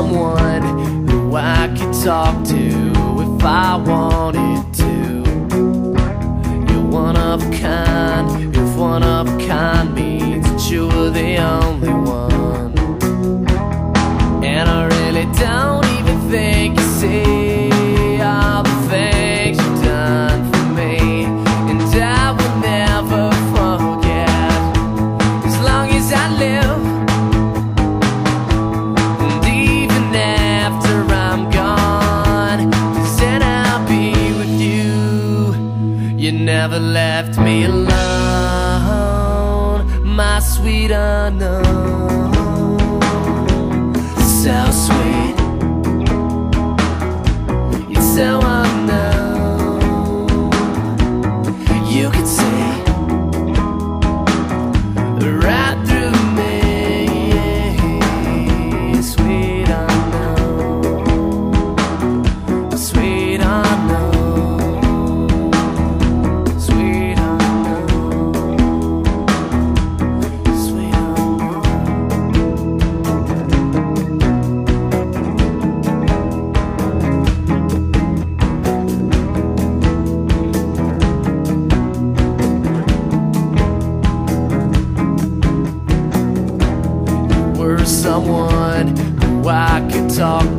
someone who I could talk to if I wanted to. You're one of a kind, if one of a kind means that you were the only one. And I really don't even think you see all the things you've done for me. And I will never forget, as long as I live. And even after I'm gone, 'cause then I'll be with you. You never left me alone, my sweet unknown. So sweet, it's so unknown. You could see right through me, sweet unknown, sweet unknown, sweet unknown, sweet unknown. Someone who I could talk